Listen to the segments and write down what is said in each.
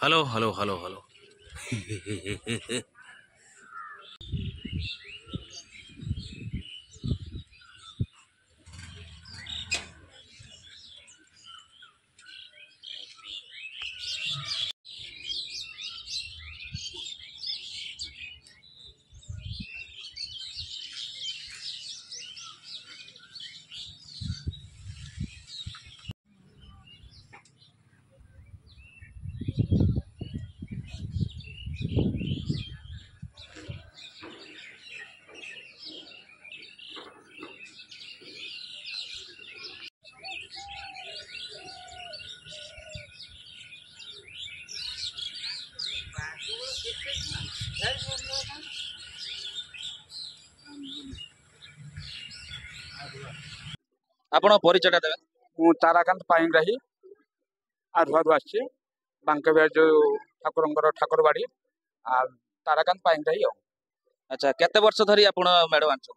Hello hello hello hello. आपण परिचय देवे। मु ताराकांत पाइंग्राही आधुआधु आसी बांकबिहार जो ठाकुर ठाकुरबाड़ी आ ताराकांत पाइंग्राही। अच्छा केते वर्ष धरी आपण मेड़ आनछ?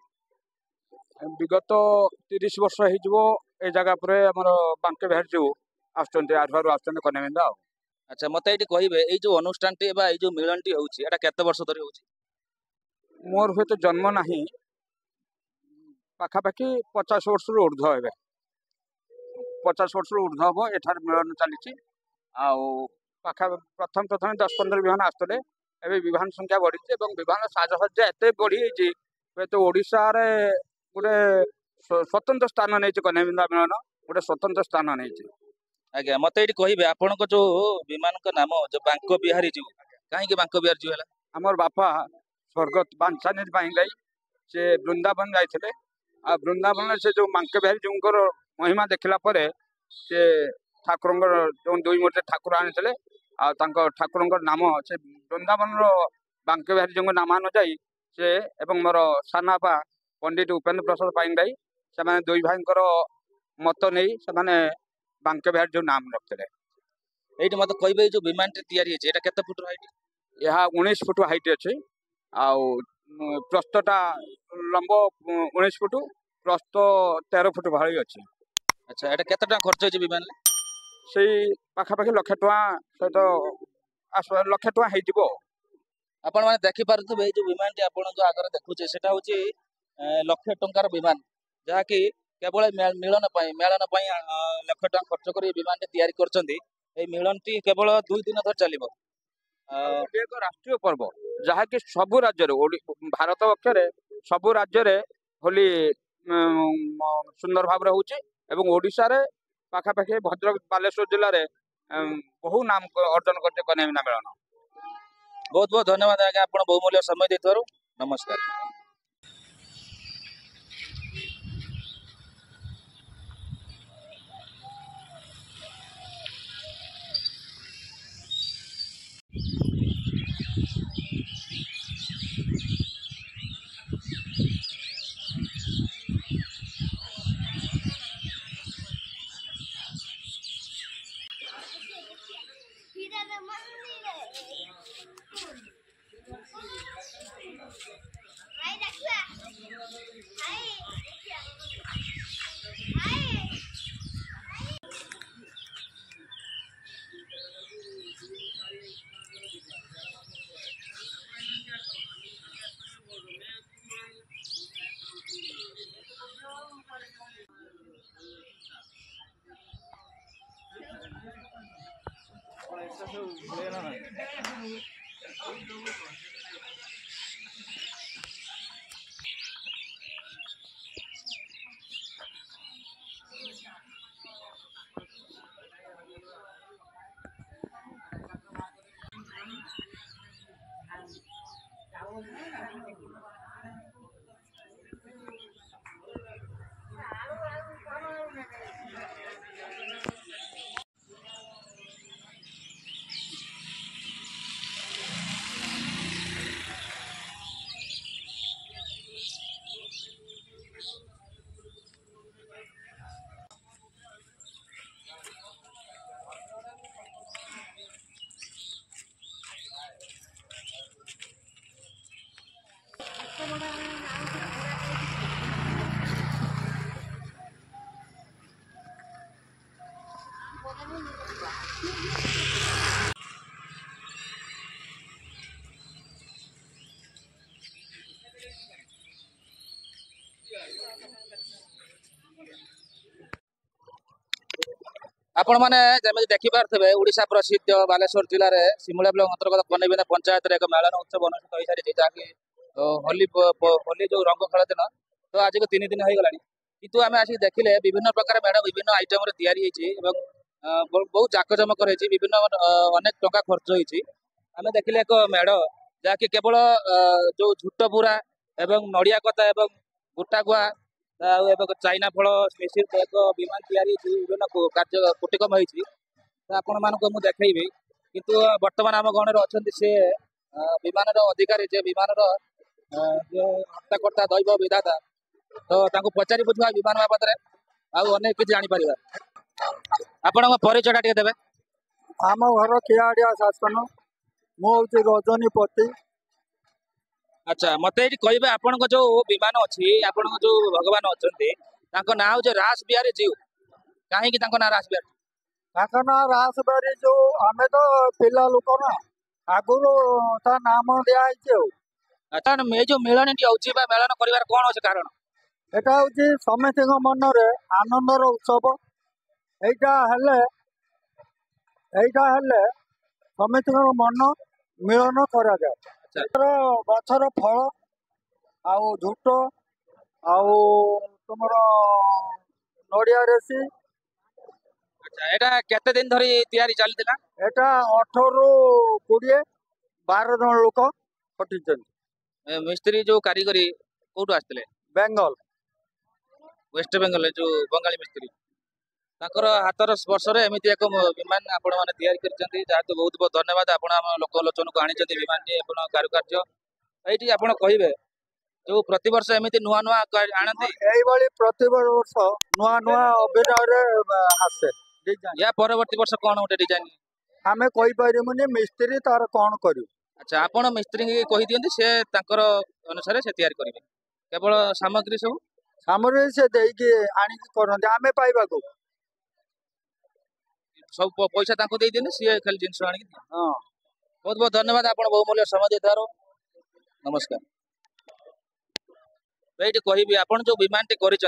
विगत 30 वर्ष हो जगह पर आमर बांकबिहार जो आधुआधु आसुँच कन्याबिंदा। अच्छा मत ये कहे ये जो अनुष्ठान टी जो मिलन टी होउची एटा केते वर्ष धरी होउची? मोर हुए तो जन्म नहीं पाखापाखि 50 वर्ष ऊर्ध हे 50 वर्ष ऊर्ध हम एठार मिलन चली पाखा प्रथम प्रथम 10-15 विमान आसते एवं विमान संख्या बढ़ी विमान साजसज्जा एत बढ़ी तो ओडिशा रे गोटे स्वतंत्र स्थान नहीं कन्याबिंदा मिलन गोटे स्वतंत्र स्थान नहीं। आज्ञा मत ये कहे आपण जो विमान का नाम जो बांक बिहारी जीव कहीं बांक बिहार जीव है? आमर बापा स्वर्गत बांछानिधि पाइंग्राही से वृंदावन जाते वृंदावन से जो बांक बिहारी जीव महिमा देखला से ठाकुर जो दुई मूर्ति ठाकुर आनी ठाकुर नाम से वृंदावन बांक बिहारी जी नाम अनुजाई से एवं मोर सानापा पंडित उपेन्द्र प्रसाद पाइंग्राही से दुई भाई मत नहीं से बांक बिहारी जो नाम रखते। ये मत कहे जो विमान केते फुट हाइट? यह 19 फुट हाइट अच्छे प्रस्तटा लंब 19 फुट प्रस्त 13 फुट भाई अच्छे। अच्छा एटा केते टका खर्च होची विमान ले? से पाखापाखि लक्ष टका सहित लक्ष टका हो। आपण माने देखि पारुथबे जो विमान टी आपण जो आगर देखुचे सेटा होची लक्ष टंकार विमान जहा कि केवल मिलन पई लक्ष टका खर्च कर विमान टी तैयारी करछंदी। ए मिलन टी केवल 2 दिन धर चलिबो। एक राष्ट्रीय पर्व जहाँकि सबु राज्य भारत पक्षर सबु राज्य होली सुंदर भाव एवं ओडिशा रे पाखापाखि भद्रक बालेश्वर जिले में बहु नाम अर्जन करते कन्याबिंदा मिलन। बहुत बहुत धन्यवाद आज्ञा आपण बहुमूल्य समय देथारो नमस्कार। आपण मैंने जमी देखिपे ओडिशा प्रसिद्ध बालेश्वर जिले में सिमुला ब्लॉक अंतर्गत कनेबिना पंचायत एक मेलन उत्सव अनुष्ठित हो सारी जहाँकि होली होली जो रंग खेल दिन तो आज को 3 दिन हो गला कितु आम आसिक देखिले विभिन्न प्रकार मेढ़ विभिन्न आइटम बहुत जाकजमक रही विभिन्न अनेक टंका खर्च होती आम देखिले एक मेढ़ जहाँकि केवल जो झुट बुरा एवं नड़िया कता एवं गोटा गुआ चाइना फल मिश्रित एक विमान तैयारी विभिन्न कार्य कुटिकम होती आपण मानक मुझे देखी किंतु वर्तमान आम गण अच्छा सी विमान अधिकारी जे विमान हत्याकर्ता दैव विधाता तो पचारि बुझा विमान बाबद अनेक किसी जापर आपण परिचयटा टे देवे आम घर किआड़िया शासन मुझे रजनीपति अच्छा मत ये कहे आपण जो विमान अच्छी आपण जो भगवान अच्छा ना हूँ रास बिहारी जीव कहीं ना रास बिहारी ना रास बिहारी जो आम तो पिला लोक ना आगुरी ता नाम दिखाई अच्छा ये जो मिलन मेलन कर कौन अच्छे कारण एटा हूँ समित मन आनंदर उत्सव এইটা हेले समित मन मिलन करा जाए गछर फल आउ झुट आउ तुम नड़िया रेसी अच्छा एटा केते दिन धरी तैयारी चलतिला एटा 18 रु 20 12 जन लोक खटिछन मिस्त्री जो कारीगरी कोठु आस्तिले बेंगल वेस्ट बेंगल जो बंगाली मिस्त्री ताकर हाथर स्पर्श एमती एक विमान आपण मैंने तैयारी करछन्ती जहाँ बहुत बहुत धन्यवाद आपण आम लोकलोचन को आनी विमान टी कारुकार्य ये आप कहे जो प्रति वर्ष एमती नुआ नुआ आनती प्रति वर्ष नुआ नुआ अभिनय आसे या परवर्ती वर्ष कौन गोटे डिजाइन आम कहीपरिमुनि मिस्त्री तार कौन करू अच्छा आपण मिस्त्री की कही दियंती से ताकर अनुसार से तैयारी करेंगे केवल सामग्री सब सामग्री से देकी आनिक करते आम पाइबा सब पैसा दे दिए सी खाली जिन आनी बहुत बहुत धन्यवाद आप बहुमूल्य समय देथार नमस्कार ये कहि आप जो विमान टी कर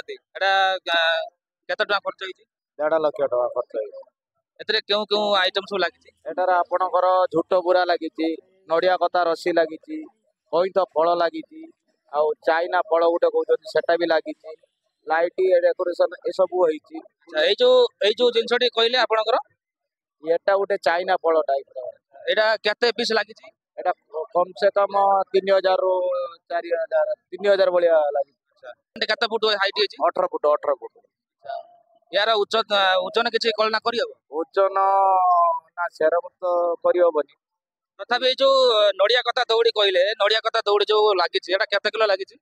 खर्च होती 1.5 लाख टका खर्च एतरे क्यों क्यों आइटम सब लगी एटार आपणकर झुट बुरा लगी नड़िया कता रसी लगी कईत फल लगी चाइना फल गोटे कहते सेटा भी लगी लाइट डेकोरेशन ये सब होती जो जिनस कहले आपणकर एटा गोटे चाइना फल टाइप एटा केते पीस लगी एटा कम से कम 3000 रु 4000 3000 भाया लगी केते फुट हाइट अछि 18 फुट यार उच्चन किसी कल्पना करी ओजन ना सेरम तो करबनी तथापि जो नड़िया कथा दौड़ी कहले नड़िया कथा दौड़ी जो लगी केते किलो लगी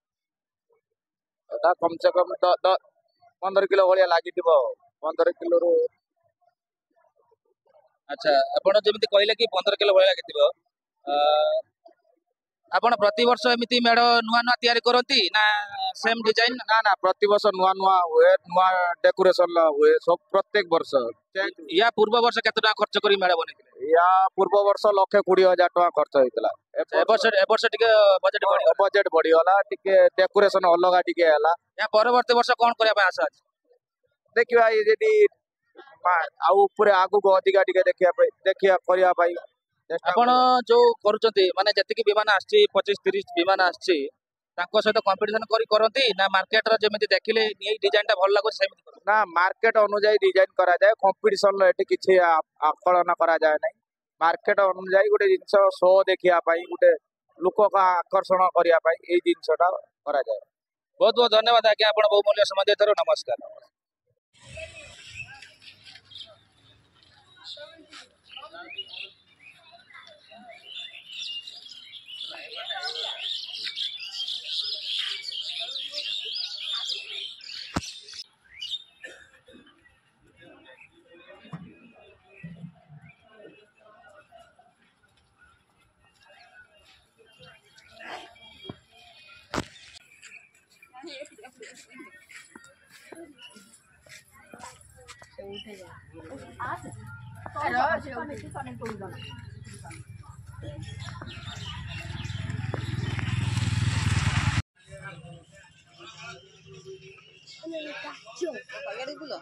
कम से कम 15 किलो भाया लगी 15 किलो रु अच्छा आपण जमी कहले कि 15 किलो भाया लगी आपण प्रति वर्ष एमती मेढ़ नुआ नुआ तैयारी करती ना सेम डिजाइन ना ना प्रति वर्ष नुआ नुआ हुए नुआ डेकोरेशन हुए सब प्रत्येक वर्ष या पूर्व वर्ष केते टका खर्च करी मेढ़ बने या पूर्व वर्ष 1,20,000 टका खर्च होइतला ए वर्ष टिके बजेट बढ़ी गला टिके डेकोरेशन अलगा टिके हला या परवर्ती वर्ष कोन करबा आशा अछि देखिबा ये जेडी आ ऊपर आगु को अधिका टिके देखिया करिया भाई आपण जो करूचंती माने जति विमान आछि 25-30 विमान आछि तांको सहित कंपटीशन करती ना मार्केट रो जेमिति देखिले ये डिजाइन टा भल लागो सेमिति ना मार्केट अनुसार डिजाइन करा जाए कंपटीशन एटी किछि आकलन करा जाए नहीं मार्केट अनुसार गोटे जिनस शो देखिया पाई गोटे लोक का आकर्षण करिया पाई ए जिनसटा करा जाए बहुत बहुत धन्यवाद आज्ञा आपण बहुमूल्य समय देथारो नमस्कार ଜାଗାରେ ବୁଲ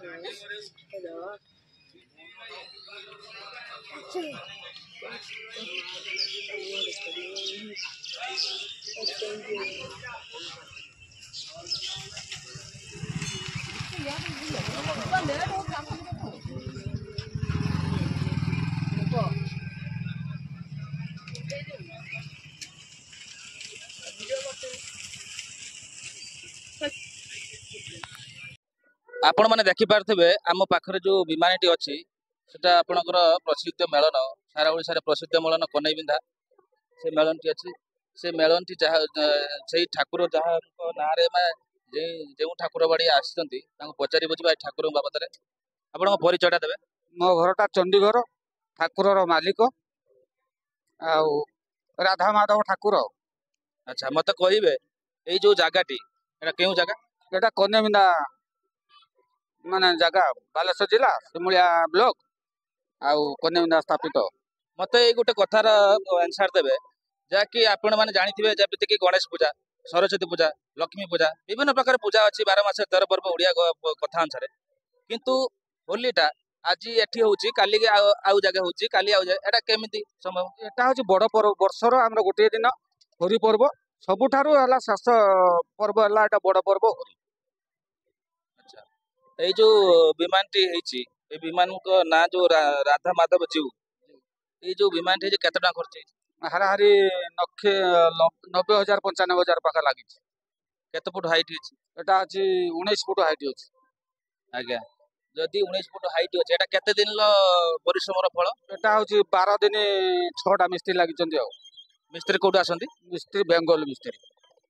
ଆପଣ ମାନେ ଦେଖିପାରୁଥିବେ ଆମ ପାଖରେ ଯୋଉ ବିମାନଟି ଅଛି ସେଟା ଆପଣଙ୍କର ପ୍ରସିଦ୍ଧ ମେଳନ ସାରା ଓଡ଼ିଶାରେ ପ୍ରସିଦ୍ଧ ମେଳନ କନେଇବିନ୍ଧା ସେ ମେଳନଟି ଅଛି ସେ ମେଳନଟି ଯାହା ସେଇ ଠାକୁର ଯାହାଙ୍କ ନାଁରେ ଯେଉଁ ଠାକୁର ବାଡି ଆସିଛନ୍ତି ତାଙ୍କୁ ପଚାରି ବୁଝିବା ଏ ଠାକୁରଙ୍କ ବାବଦରେ ଆପଣଙ୍କ ପରିଚୟଟା ଦେବେ। ମୋ ଘରଟା ଚଣ୍ଡିଘର, ଠାକୁରର ମାଲିକ ଆଉ ରାଧା ମାଧବ ଠାକୁର। ଆଚ୍ଛା ମତେ କହିବେ ଏଇ ଯୋଉ ଜାଗାଟି ଏଟା କେଉଁ ଜାଗା? ଏଟା କନ୍ୟାବିନ୍ଦା ମାନେ ଜାଗା ବାଲେଶ୍ୱର ଜିଲ୍ଲା ସିମୁଳିଆ ବ୍ଲକ ଆଉ କନ୍ୟାବିନ୍ଦା ସ୍ଥାପିତ। ମତେ ଏଇ ଗୋଟେ କଥାର ଆନ୍ସର ଦେବେ ଯାହାକି ଆପଣ ମାନେ ଜାଣିଥିବେ ଯେମିତିକି ଗଣେଶ ପୂଜା, ସରସ୍ୱତୀ ପୂଜା, ଲକ୍ଷ୍ମୀ ପୂଜା ବିଭିନ୍ନ ପ୍ରକାର ପୂଜା ଅଛି 12 ମାସରେ 13 ପର୍ବ ଓଡ଼ିଆ କଥା ଅନୁସାରେ କିନ୍ତୁ ହୋଲିଟା ଆଜି ଏଠି ହଉଛି କାଲି ଆଉ ଜାଗା ହଉଛି କାଲି ଆଉ ଏଟା କେମିତି ସମ୍ଭବ? ଏଟା ହଉଛି ବଡ ପର୍ବ ବର୍ଷର ଆମର ଗୋଟିଏ ଦିନ ହୋଲି ପର୍ବ ସବୁଠାରୁ ହେଲା ଶେଷ ପର୍ବ ହେଲା ଏଟା ବଡ ପର୍ବ ହୋଲି। ଆଚ୍ଛା ଏଇ ଯୋଉ ବିମାନଟି ହେଇଛି ଏଇ ବିମାନଙ୍କ ନାଁ ଯୋଉ ରାଧା ମାଧବ ଜୀଉ ଏଇ ଯୋଉ ବିମାନଟି ହେଇଛି କେତେ ଟଙ୍କା ଖର୍ଚ୍ଚ ହେଇଛି? ହାରାହାରି 90,000 95,000 ପାଖା ଲାଗିଛି। କେତେ ଫୁଟ ହାଇଟ୍ ହେଇଛି? ଏଟା ଅଛି 19 ଫୁଟ ହାଇଟ୍ ଅଛି। ଆଜ୍ଞା ଯଦି 19 ଫୁଟ ହାଇଟ୍ ଅଛି ଏଟା କେତେ ଦିନର ପରିଶ୍ରମର ଫଳ? ଏଟା ହଉଛି 12 ଦିନ 6ଟା ମିସ୍ତ୍ରୀ ଲାଗିଛନ୍ତି ଆଉ। ମିସ୍ତ୍ରୀ କୋଉଠୁ ଆସନ୍ତି? ମିସ୍ତ୍ରୀ ବେଙ୍ଗଲ ମିସ୍ତ୍ରୀ।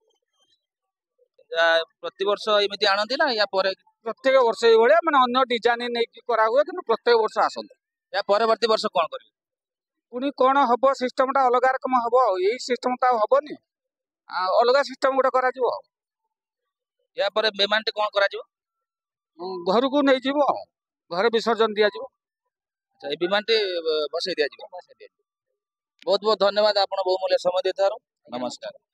ପ୍ରତିବର୍ଷ ଏମିତି ଆଣନ୍ତି ନା ୟା ପରେ? ପ୍ରତ୍ୟେକ ବର୍ଷ ଏଇଭଳିଆ ମାନେ ଅନ୍ୟ ଡିଜାଇନ ନେଇକି କରାହୁଏ କିନ୍ତୁ ପ୍ରତ୍ୟେକ ବର୍ଷ ଆସନ୍ତି। ୟା ପରବର୍ତ୍ତୀ ବର୍ଷ କଣ କରିବେ? ପୁଣି କଣ ହବ ସିଷ୍ଟମଟା ଅଲଗା ରକମ ହବ ଆଉ ଏଇ ସିଷ୍ଟମ ତ ଆଉ ହବନି ଆଉ ଅଲଗା ସିଷ୍ଟମ ଗୋଟେ କରାଯିବ ଆଉ। ୟା ପରେ ବିମାନଟି କଣ କରାଯିବ? ଘରକୁ ନେଇଯିବ ଆଉ ଘରେ ବିସର୍ଜନ ଦିଆଯିବ। ଆଚ୍ଛା ଏଇ ବିମାନଟି ବସେଇ ଦିଆଯିବ। ବହୁତ ବହୁତ ଧନ୍ୟବାଦ ଆପଣ ବହୁମୂଲ୍ୟ ସମୟ ଦେଇଥିବାରୁ। ନମସ୍କାର।